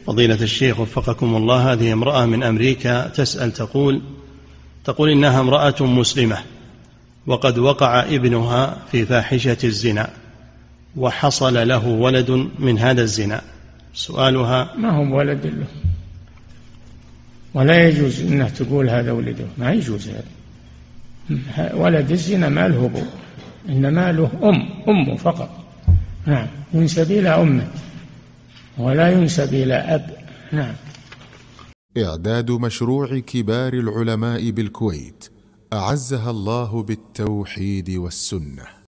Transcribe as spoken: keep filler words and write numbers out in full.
فضيلة الشيخ وفقكم الله، هذه امرأة من أمريكا تسأل، تقول تقول إنها امرأة مسلمة وقد وقع ابنها في فاحشة الزنا وحصل له ولد من هذا الزنا. سؤالها: ما هو ولد له، ولا يجوز أنها تقول هذا ولده، ما يجوز هذا. ولد الزنا ما له أبو، إنما له أم، أمه فقط. نعم، ينسب إلى أمه ولا ينسب إلى أب. نعم. إعداد مشروع كبار العلماء بالكويت أعزها الله بالتوحيد والسنة.